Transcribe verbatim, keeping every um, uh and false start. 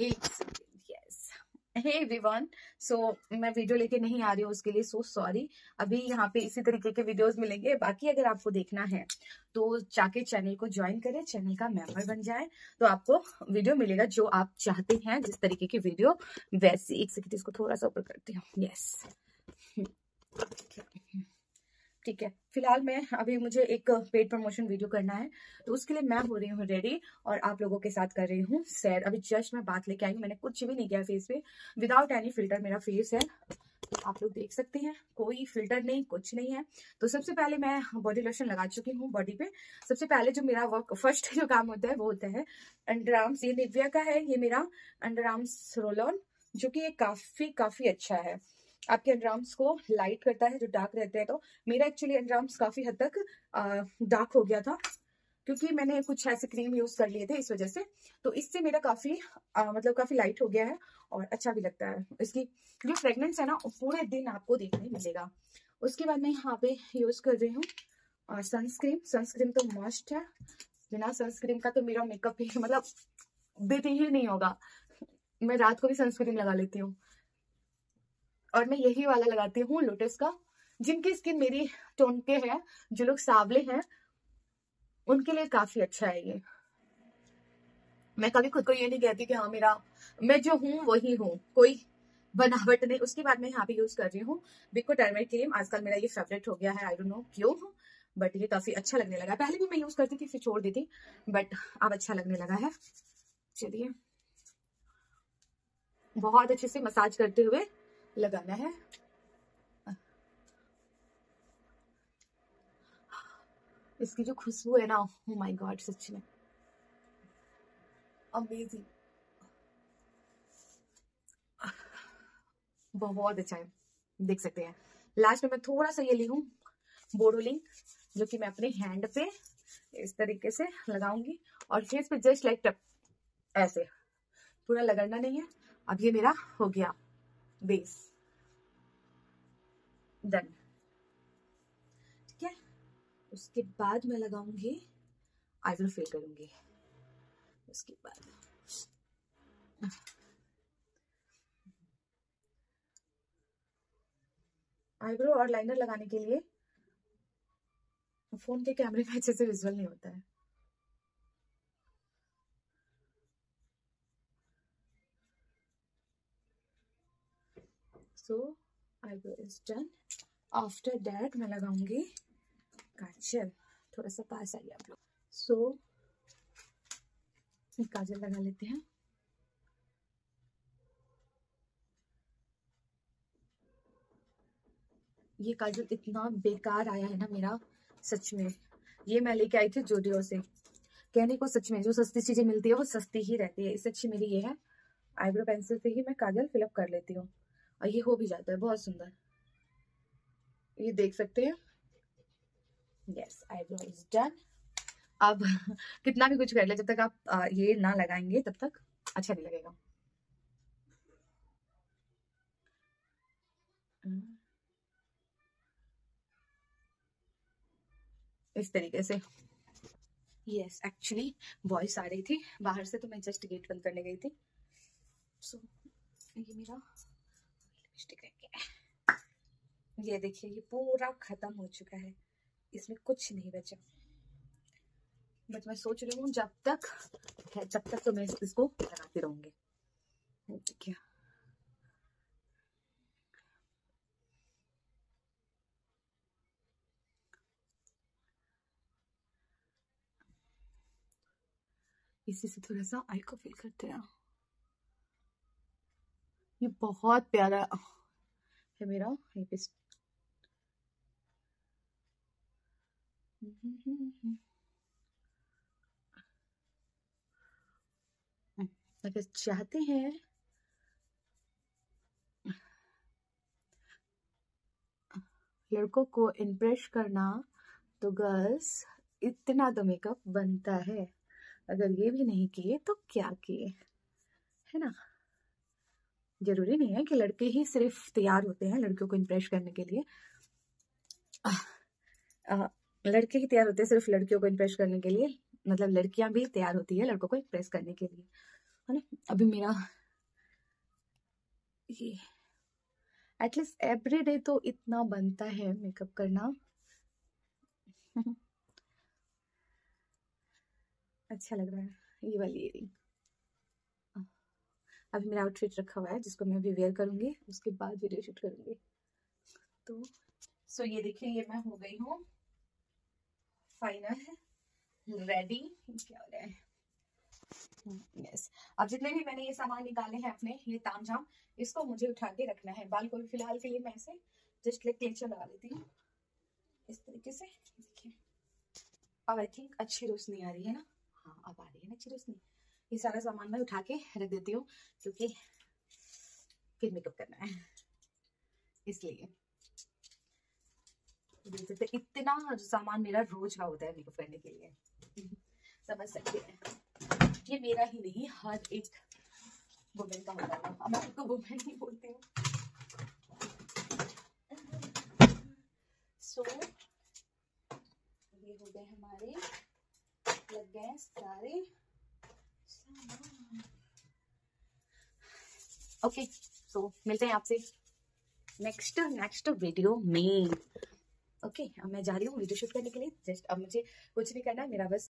एक second. Yes, hey everyone, so मैं video लेके नहीं आ रही हूँ, उसके लिए सो सॉरी। अभी यहाँ पे इसी तरीके के वीडियोस मिलेंगे। बाकी अगर आपको देखना है तो जाके चैनल को ज्वाइन करें, चैनल का मेंबर बन जाए, तो आपको वीडियो मिलेगा जो आप चाहते हैं, जिस तरीके की वीडियो वैसी। एक सेकंड, इसको थोड़ा सा ऊपर करती हूँ। यस, ठीक है। फिलहाल मैं अभी मुझे एक पेड प्रमोशन वीडियो करना है, तो उसके लिए मैं हो रही हूँ रेडी और आप लोगों के साथ कर रही हूँ शेयर। अभी जस्ट मैं बात लेके आई हूँ, मैंने कुछ भी नहीं किया फेस पे, विदाउट एनी फिल्टर मेरा फेस है, तो आप लोग देख सकते हैं, कोई फिल्टर नहीं, कुछ नहीं है। तो सबसे पहले मैं बॉडी लोशन लगा चुकी हूँ बॉडी पे। सबसे पहले जो मेरा वर्क फर्स्ट जो काम होता है वो होता है अंडर आर्म्स। ये निविया का है, ये मेरा अंडर आर्म्स रोल ऑन, जो कि ये काफी काफी अच्छा है, आपके अंडरआर्म्स को लाइट करता है जो डार्क रहते हैं। तो मेरा एक्चुअली अंडरआर्म्स काफी हद तक डार्क हो गया था, क्योंकि मैंने कुछ ऐसे क्रीम यूज कर लिए थे इस वजह से। तो इससे मेरा काफी आ, मतलब काफी लाइट हो गया है और अच्छा भी लगता है। इसकी जो फ्रेग्रेंस है ना, पूरे दिन आपको देखने मिलेगा। उसके बाद मैं यहाँ पे यूज कर रही हूँ सनस्क्रीन। सनस्क्रीन तो मस्ट है, बिना सनस्क्रीन का तो मेरा मेकअप ही मतलब बेटे ही नहीं होगा। मैं रात को भी सनस्क्रीन लगा लेती हूँ, और मैं यही वाला लगाती हूँ लोटस का। जिनकी स्किन मेरी टोन के है, जो लोग सांवले हैं, उनके लिए काफी अच्छा है ये। मैं कभी खुद को ये नहीं कहती कि हाँ मेरा मैं जो हूँ वही हूँ, कोई बनावट नहीं। उसके बाद मैं यहाँ पे यूज कर रही हूँ बिको टर्मरिक क्रीम। आजकल मेरा ये फेवरेट हो गया है, आई डोंट नो क्यों, बट ये काफी अच्छा लगने लगा। पहले भी मैं यूज करती थी, फिर छोड़ दी थी, बट अब अच्छा लगने लगा है। चलिए, बहुत अच्छे से मसाज करते हुए लगाना है। इसकी जो खुशबू है ना, ओह माय गॉड, सच में अमेजिंग, बहुत अच्छा है। देख सकते हैं। लास्ट में मैं थोड़ा सा ये ली हूँ बोरोलिन, जो कि मैं अपने हैंड पे इस तरीके से लगाऊंगी और फेस पे जस्ट लाइक टप, ऐसे पूरा लगाना नहीं है। अब ये मेरा हो गया बेस डन, ठीक है। उसके बाद मैं लगाऊंगी आईब्रो फिल करूंगी। उसके बाद आईब्रो और लाइनर लगाने के लिए फोन के कैमरे में अच्छे से विजुअल नहीं होता है। So eyebrow is done. After that मैं लगाऊंगी काजल। थोड़ा सा पास आइए आप लोग। सो so, काजल लगा लेते हैं। ये काजल इतना बेकार आया है ना मेरा, सच में। ये मैं लेके आई थी जूडियो से। कहने को सच में जो सस्ती चीजें मिलती है वो सस्ती ही रहती है। इससे अच्छी मेरी ये है, आईब्रो पेंसिल से ही मैं काजल फिलअप कर लेती हूँ और ये हो भी जाता है बहुत सुंदर। ये देख सकते हैं। Yes, eyebrow is done. अब कितना भी कुछ कर ले, जब तक आप आ, ये ना लगाएंगे तब तक अच्छा नहीं लगेगा। इस तरीके से। यस, एक्चुअली वॉइस आ रही थी बाहर से, तो मैं जस्ट गेट बंद करने गई थी। सो so, ये मेरा लिपस्टिक रह गया। ये देखिए, ये पूरा खत्म हो चुका है, इसमें कुछ नहीं बचा। बट मैं सोच रही हूँ जब तक है तब तक तो मैं इसको लगाती रहूंगी, ठीक है। इसी से थोड़ा सा आई को फिल करते हैं। ये बहुत प्यारा है मेरा लिपस्टिक। अगर चाहते हैं लड़कों को इम्प्रेस करना तो गर्ल्स इतना तो मेकअप बनता है। अगर ये भी नहीं किए तो क्या किए, है ना। जरूरी नहीं है कि लड़के ही सिर्फ तैयार होते हैं लड़कियों को इम्प्रेस करने के लिए। आ, आ, लड़के ही तैयार होते हैं सिर्फ लड़कियों को इम्प्रेस करने के लिए, मतलब लड़कियां भी तैयार होती है लड़कों को इम्प्रेस करने के लिए। है ना। अभी मेरा ये एटलीस्ट एवरी डे तो इतना बनता है मेकअप करना। अच्छा लग रहा है ये वाली इयरिंग। अभी मेरा आउटफिट रखा हुआ है जिसको मैं अभी वेयर करूंगी, उसके बाद वीडियो शूट करूंगी। तो सो ये देखिए, ये मैं हो गई हूँ फाइनल रेडी। क्या हो रहा है? यस। अब जितने भी मैंने ये सामान निकाले हैं अपने, ये तामझाम, इसको मुझे उठा के रखना है। बाल को भी फिलहाल के लिए मैं ऐसे जस्ट लाइक क्लेचर लगा लेती हूँ इस तरीके से। देखिए अब आई थिंक अच्छी रोशनी आ रही है ना। हाँ अब आ रही है ना अच्छी रोशनी। ये सारा सामान मैं उठा के रख देती हूँ क्योंकि फिर मेकअप करना है, इसलिए। तो इतना सामान मेरा रोज का होता है मेकअप करने के लिए, समझ सकते हैं। ये मेरा ही नहीं, हर एक वुमेन का होता है। मैं आपको वुमेन ही बोलती हूँ। सो ये हो गए हमारे, लग गए सारे सामान। ओके सो मिलते हैं आपसे नेक्स्ट नेक्स्ट वीडियो में। ओके okay, अब मैं जा रही हूँ वीडियो शूट करने के लिए। जस्ट अब मुझे कुछ नहीं करना है, मेरा बस